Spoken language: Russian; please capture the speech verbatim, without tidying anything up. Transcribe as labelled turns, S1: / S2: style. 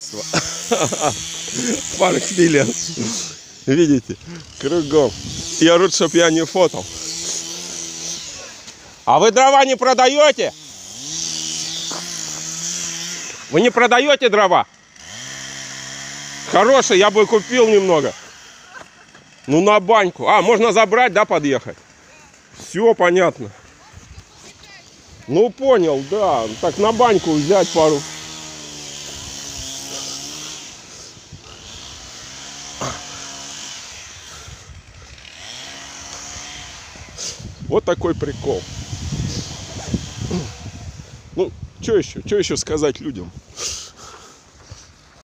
S1: Парк Милен. Видите, кругом. И орут, чтоб я не фотал. А вы дрова не продаете? Вы не продаете дрова? Хорошие, я бы купил немного. Ну на баньку. А, можно забрать, да, подъехать? Все понятно. Ну понял, да. Так на баньку взять пару. Вот такой прикол. Ну, что еще? Что еще сказать людям?